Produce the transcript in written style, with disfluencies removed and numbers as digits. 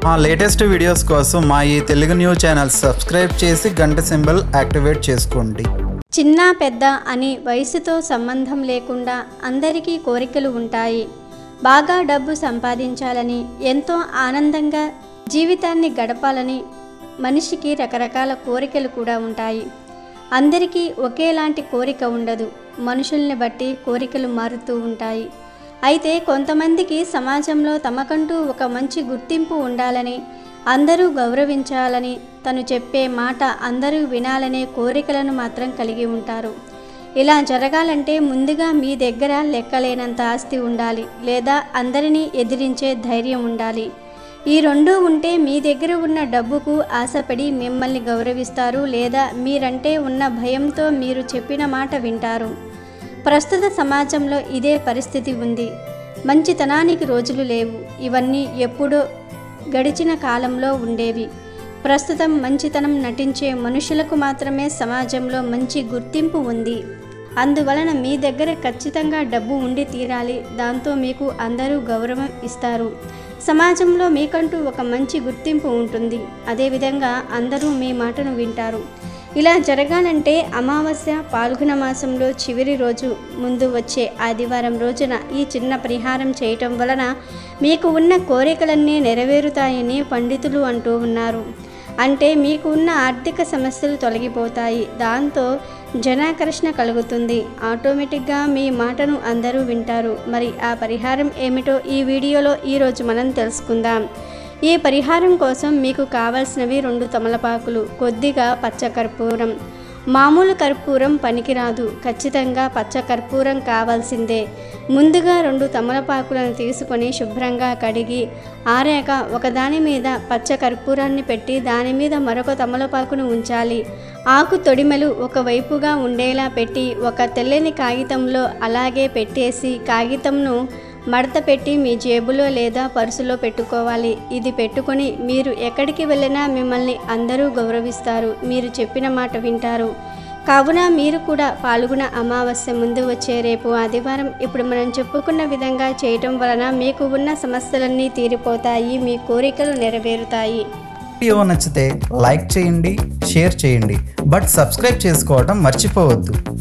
మా latest videos కోసం మా ఈ తెలుగు న్యూస్ ఛానల్ సబ్స్క్రైబ్ చేసి గంట సింబల్ యాక్టివేట్ చేసుకోండి. చిన్న పెద్ద అని వయసుతో సంబంధం లేకుండా అందరికీ కోరికలు ఉంటాయి. బాగా డబ్బు సంపాదించాలని, ఎంతో ఆనందంగా జీవితాన్ని గడపాలని మనిషికి రకరకాల కోరికలు కూడా ఉంటాయి. అందరికీ ఒకేలాంటి కోరిక ఉండదు. మనుషుల్ని బట్టి కోరికలు మారుతూ ఉంటాయి. అయితే కొంతమందికి సమాజంలో తమకంటూ ఒక మంచి గుర్తింపు ఉండాలని, అందరూ గౌరవించాలని, తను చెప్పే మాట అందరూ వినాలనే కోరికలను మాత్రం కలిగి ఉంటారు. ఇలా జరగాలంటే ముందుగా మీ దగ్గర లెక్కలేనంత ఆస్తి ఉండాలి, లేదా అందరినీ ఎదిరించే ధైర్యం ఉండాలి. ఈ రెండూ ఉంటే మీ దగ్గర ఉన్న డబ్బుకు ఆశపడి మిమ్మల్ని గౌరవిస్తారు, లేదా మీరంటే ఉన్న భయంతో మీరు చెప్పిన మాట వింటారు. ప్రస్తుత సమాజంలో ఇదే పరిస్థితి ఉంది. మంచితనానికి రోజులు లేవు. ఇవన్నీ ఎప్పుడో గడిచిన కాలంలో ఉండేవి. ప్రస్తుతం మంచితనం నటించే మనుషులకు మాత్రమే సమాజంలో మంచి గుర్తింపు ఉంది. అందువలన మీ దగ్గర ఖచ్చితంగా డబ్బు ఉండి తీరాలి. దాంతో మీకు అందరూ గౌరవం ఇస్తారు. సమాజంలో మీకంటూ ఒక మంచి గుర్తింపు ఉంటుంది. అదేవిధంగా అందరూ మీ మాటను వింటారు. ఇలా జరగాలంటే అమావాస్య పాల్గొన మాసంలో చివరి రోజు ముందు వచ్చే ఆదివారం రోజున ఈ చిన్న పరిహారం చేయటం వలన మీకు ఉన్న కోరికలన్నీ నెరవేరుతాయని పండితులు అంటూ ఉన్నారు. అంటే మీకు ఉన్న ఆర్థిక సమస్యలు తొలగిపోతాయి. దాంతో జనాకర్షణ కలుగుతుంది. ఆటోమేటిక్గా మీ మాటను అందరూ వింటారు. మరి ఆ పరిహారం ఏమిటో ఈ వీడియోలో ఈరోజు మనం తెలుసుకుందాం. ఈ పరిహారం కోసం మీకు కావాల్సినవి 2 తమలపాకులు, కొద్దిగా పచ్చ కర్పూరం. మామూలు కర్పూరం పనికిరాదు, ఖచ్చితంగా పచ్చ కర్పూరం కావాల్సిందే. ముందుగా 2 తమలపాకులను తీసుకొని శుభ్రంగా కడిగి ఆరాక ఒకదాని మీద పచ్చ కర్పూరాన్ని పెట్టి దాని మీద మరొక తమలపాకును ఉంచాలి. ఆకు తొడిమలు ఒకవైపుగా ఉండేలా పెట్టి ఒక తెల్లని కాగితంలో అలాగే పెట్టేసి కాగితంను మడత పెట్టి మీ జేబులో లేదా పర్సులో పెట్టుకోవాలి. ఇది పెట్టుకొని మీరు ఎక్కడికి వెళ్ళినా మిమ్మల్ని అందరూ గౌరవిస్తారు. మీరు చెప్పిన మాట వింటారు. కావున మీరు కూడా పాల్గొన అమావాస్య ముందు వచ్చే రేపు ఆదివారం ఇప్పుడు మనం చెప్పుకున్న విధంగా చేయటం వలన మీకు ఉన్న సమస్యలన్నీ తీరిపోతాయి. మీ కోరికలు నెరవేరుతాయి. వీడియో నచ్చితే లైక్ చేయండి, షేర్ చేయండి, బట్ సబ్స్క్రైబ్ చేసుకోవడం మర్చిపోవద్దు.